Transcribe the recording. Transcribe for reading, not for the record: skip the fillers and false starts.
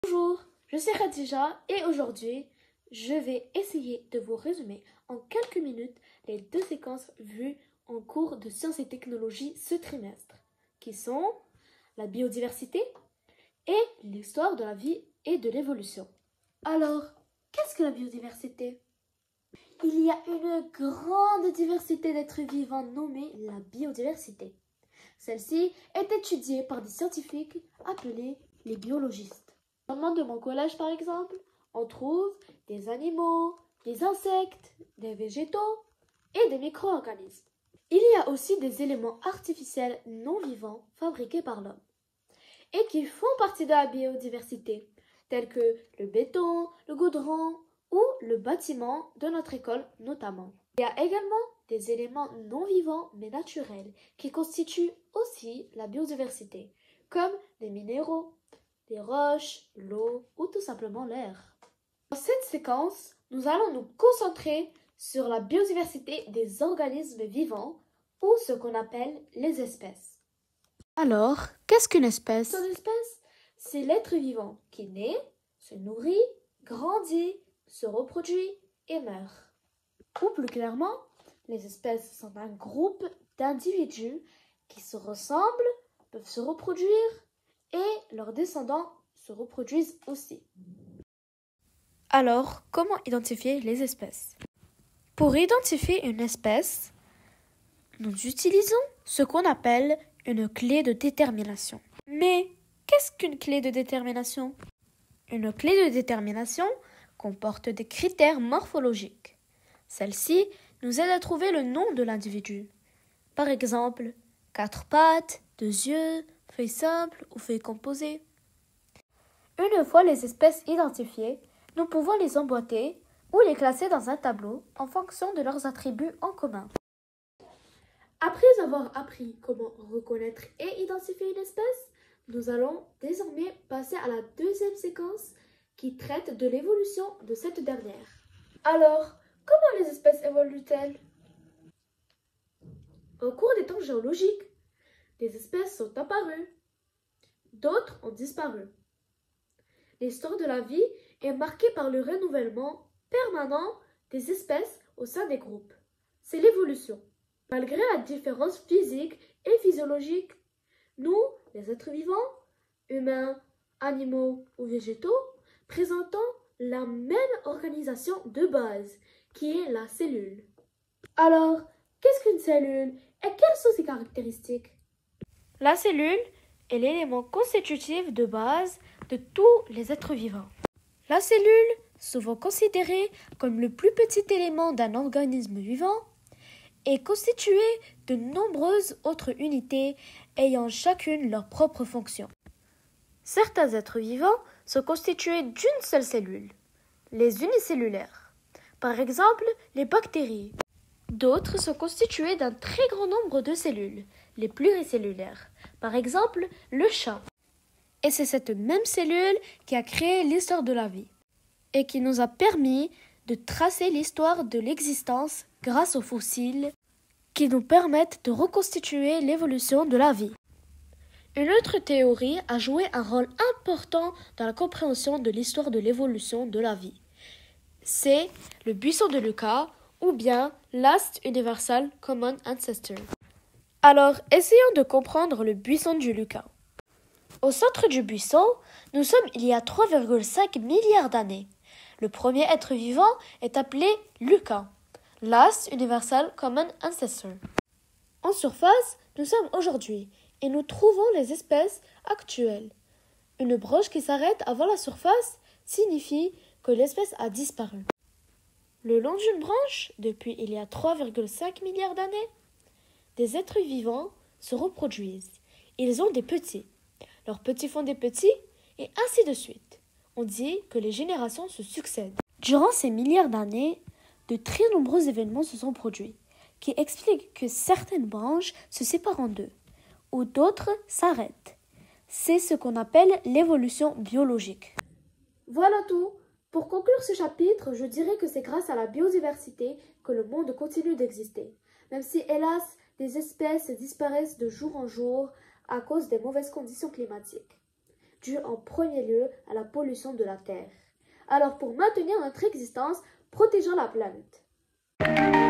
Bonjour, je suis Khadija et aujourd'hui, je vais essayer de vous résumer en quelques minutes les deux séquences vues en cours de sciences et technologies ce trimestre, qui sont la biodiversité et l'histoire de la vie et de l'évolution. Alors, qu'est-ce que la biodiversité? Il y a une grande diversité d'êtres vivants nommée la biodiversité. Celle-ci est étudiée par des scientifiques appelés les biologistes. Dans le monde de mon collège, par exemple, on trouve des animaux, des insectes, des végétaux et des micro-organismes. Il y a aussi des éléments artificiels non vivants fabriqués par l'homme et qui font partie de la biodiversité, tels que le béton, le goudron ou le bâtiment de notre école notamment. Il y a également des éléments non vivants mais naturels qui constituent aussi la biodiversité, comme les minéraux, les roches, l'eau ou tout simplement l'air. Dans cette séquence, nous allons nous concentrer sur la biodiversité des organismes vivants ou ce qu'on appelle les espèces. Alors, qu'est-ce qu'une espèce? Une espèce, c'est l'être vivant qui naît, se nourrit, grandit, se reproduit et meurt. Ou plus clairement, les espèces sont un groupe d'individus qui se ressemblent, peuvent se reproduire et leurs descendants se reproduisent aussi. Alors, comment identifier les espèces? Pour identifier une espèce, nous utilisons ce qu'on appelle une clé de détermination. Mais qu'est-ce qu'une clé de détermination? Une clé de détermination comporte des critères morphologiques. Celle-ci nous aide à trouver le nom de l'individu. Par exemple, 4 pattes, 2 yeux, feuilles simples ou feuilles composées. Une fois les espèces identifiées, nous pouvons les emboîter ou les classer dans un tableau en fonction de leurs attributs en commun. Après avoir appris comment reconnaître et identifier une espèce, nous allons désormais passer à la deuxième séquence qui traite de l'évolution de cette dernière. Alors, comment les espèces évoluent-elles? Au cours des temps géologiques, des espèces sont apparues, d'autres ont disparu. L'histoire de la vie est marquée par le renouvellement permanent des espèces au sein des groupes. C'est l'évolution. Malgré la différence physique et physiologique, nous, les êtres vivants, humains, animaux ou végétaux, présentons la même organisation de base, qui est la cellule. Alors, qu'est-ce qu'une cellule et quelles sont ses caractéristiques? La cellule est l'élément constitutif de base de tous les êtres vivants. La cellule, souvent considérée comme le plus petit élément d'un organisme vivant, est constituée de nombreuses autres unités ayant chacune leur propre fonction. Certains êtres vivants sont constitués d'une seule cellule, les unicellulaires. Par exemple, les bactéries. D'autres sont constitués d'un très grand nombre de cellules, les pluricellulaires. Par exemple, le chat. Et c'est cette même cellule qui a créé l'histoire de la vie et qui nous a permis de tracer l'histoire de l'existence grâce aux fossiles qui nous permettent de reconstituer l'évolution de la vie. Une autre théorie a joué un rôle important dans la compréhension de l'histoire de l'évolution de la vie. C'est le buisson de Lucas ou bien Last Universal Common Ancestor. Alors, essayons de comprendre le buisson du Lucas. Au centre du buisson, nous sommes il y a 3,5 milliards d'années. Le premier être vivant est appelé Lucas, Last Universal Common Ancestor. En surface, nous sommes aujourd'hui et nous trouvons les espèces actuelles. Une branche qui s'arrête avant la surface signifie que l'espèce a disparu. Le long d'une branche, depuis il y a 3,5 milliards d'années, des êtres vivants se reproduisent. Ils ont des petits. Leurs petits font des petits et ainsi de suite. On dit que les générations se succèdent. Durant ces milliards d'années, de très nombreux événements se sont produits qui expliquent que certaines branches se séparent en deux ou d'autres s'arrêtent. C'est ce qu'on appelle l'évolution biologique. Voilà tout. Pour conclure ce chapitre, je dirais que c'est grâce à la biodiversité que le monde continue d'exister, même si hélas, des espèces disparaissent de jour en jour à cause des mauvaises conditions climatiques. due en premier lieu à la pollution de la Terre. Alors pour maintenir notre existence, protégeons la planète.